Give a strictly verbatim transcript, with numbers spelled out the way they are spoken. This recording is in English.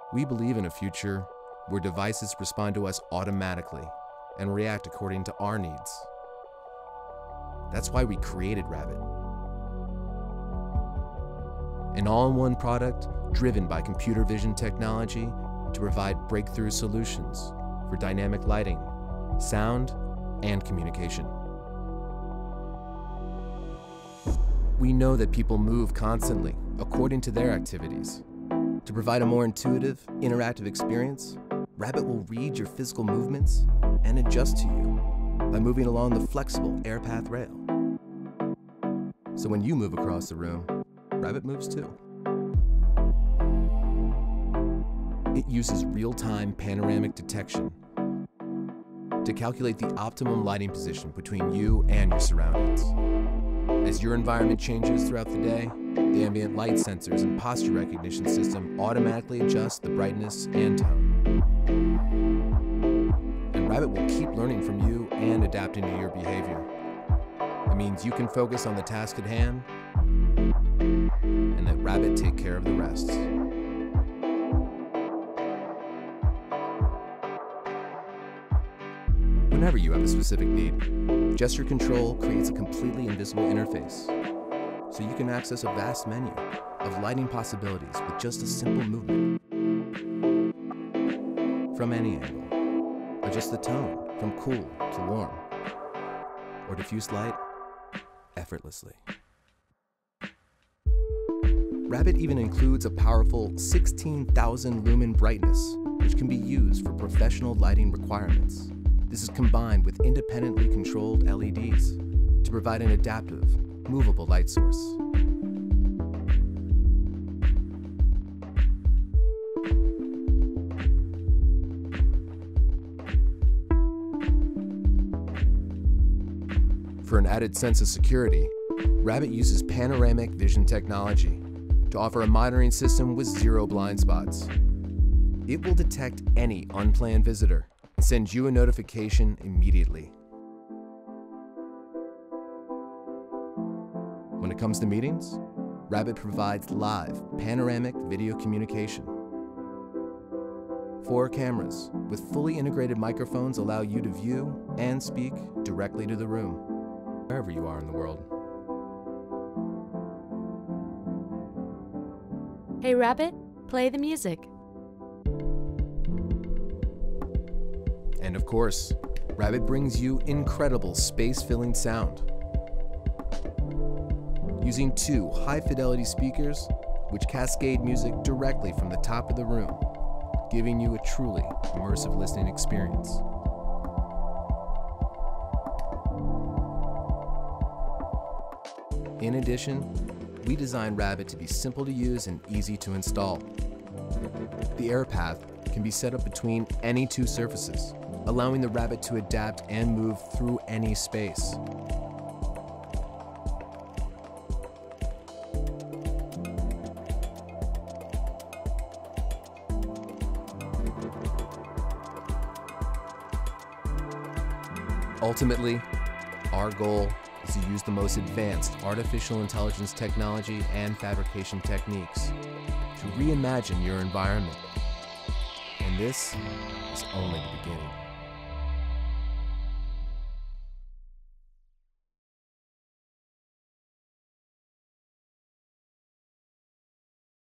We believe in a future where devices respond to us automatically and react according to our needs. That's why we created Rabbit. An all-in-one product driven by computer vision technology to provide breakthrough solutions for dynamic lighting, sound, and communication. We know that people move constantly according to their activities. To provide a more intuitive, interactive experience, Rabbit will read your physical movements and adjust to you by moving along the flexible airpath rail. So when you move across the room, Rabbit moves too. It uses real-time panoramic detection to calculate the optimum lighting position between you and your surroundings. As your environment changes throughout the day, the ambient light sensors and posture recognition system automatically adjust the brightness and tone. And Rabbit will keep learning from you and adapting to your behavior. It means you can focus on the task at hand and let Rabbit take care of the rest. Whenever you have a specific need, gesture control creates a completely invisible interface, so you can access a vast menu of lighting possibilities with just a simple movement. From any angle, adjust the tone from cool to warm, or diffuse light effortlessly. Rabbit even includes a powerful sixteen thousand lumen brightness, which can be used for professional lighting requirements. This is combined with independently controlled L E Ds to provide an adaptive, movable light source. For an added sense of security, Rabbit uses panoramic vision technology to offer a monitoring system with zero blind spots. It will detect any unplanned visitor and send you a notification immediately. When it comes to meetings, Rabbit provides live panoramic video communication. Four cameras with fully integrated microphones allow you to view and speak directly to the room, wherever you are in the world. Hey Rabbit, play the music. And of course, Rabbit brings you incredible space-filling sound. Using two high-fidelity speakers, which cascade music directly from the top of the room, giving you a truly immersive listening experience. In addition, we designed Rabbit to be simple to use and easy to install. The airpath can be set up between any two surfaces, allowing the Rabbit to adapt and move through any space. Ultimately, our goal is to use the most advanced artificial intelligence technology and fabrication techniques to reimagine your environment. And this is only the beginning.